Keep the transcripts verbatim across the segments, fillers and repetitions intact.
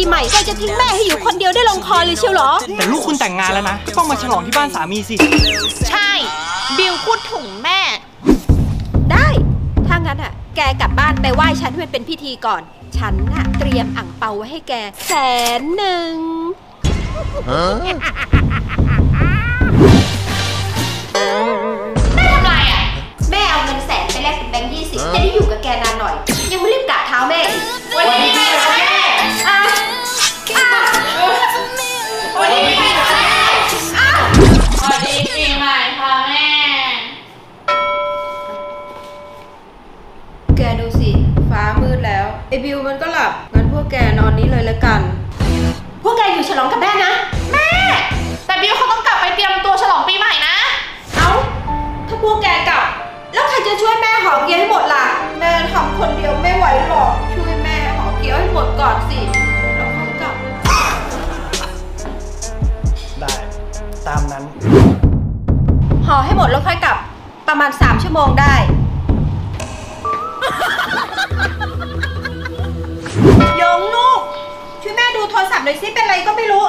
ใหม่แกจะทิ้งแม่ให้อยู่คนเดียวได้ลงคอเลยเชียวเหรอแต่ลูกคุณแต่งงานแล้วนะต้องมาฉลองที่บ้านสามีสิใช่บิวพูดถึงแม่ได้ถ้างั้นอ่ะแกกลับบ้านไปไหว้ฉันให้มันเป็นพิธีก่อนฉันน่ะเตรียมอั่งเปาไว้ให้แกแสนหนึ่งแม่ทำไรอ่ะแม่เอาเงินแสนไปแลกเป็นแบงค์ยี่สิบจะได้อยู่กับแกนานหน่อยยังไม่รีบกราบเท้าแม่วันนี้แม่กับแม่อ่ะอ่ะวันนี้แม่กับแม่อ่ะวันนี้ปีใหม่ค่ะแม่แกดูสิฟ้ามืดแล้วไอบิวมันก็หลับงั้นพวกแกนอนนี้เลยละกันพวกแกอยู่ฉลองกับแม่นะแม่แต่บิวเขาต้องกลับไปเตรียมตัวฉลองปีใหม่นะเอ้าถ้าพวกแกกลับแล้วใครจะช่วยแม่ห่อเกี๊ยวให้หมดล่ะแม่ทำคนเดียวไม่ไหวหรอกช่วยแม่ห่อเกี๊ยวให้หมดก่อนสิแล้วค่อยกลับได้ตามนั้นห่อให้หมดแล้วค่อยกลับประมาณสามชั่วโมงได้ยงลูกช่วยแม่ดูโทรศัพท์หน่อยสิเป็นไรก็ไม่รู้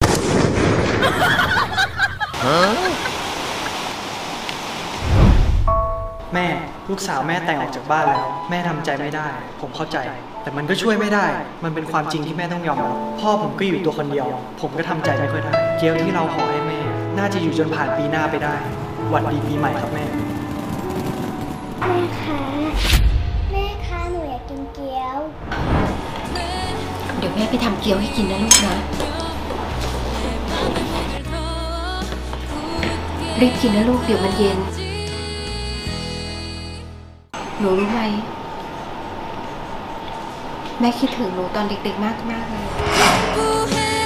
แม่ลูกสาวแม่แต่งออกจากบ้านแล้วแม่ทำใจไม่ได้ผมเข้าใจแต่มันก็ช่วยไม่ได้มันเป็นความจริงที่แม่ต้องยอมรับพ่อผมก็อยู่ตัวคนเดียวผมก็ทำใจไม่ค่อยได้เกี๊ยวที่เราห่อให้แม่น่าจะอยู่จนผ่านปีหน้าไปได้หวัดดีปีใหม่ครับแม่แม่คะแม่คะหนูอยากกินเกี๊ยวเดี๋ยวแม่ไปทำเกี๊ยวให้กินนะลูกนะรีบกินนะลูกเดี๋ยวมันเย็นหนูรู้ไหมแม่คิดถึงหนูตอนเด็กๆมากๆเลย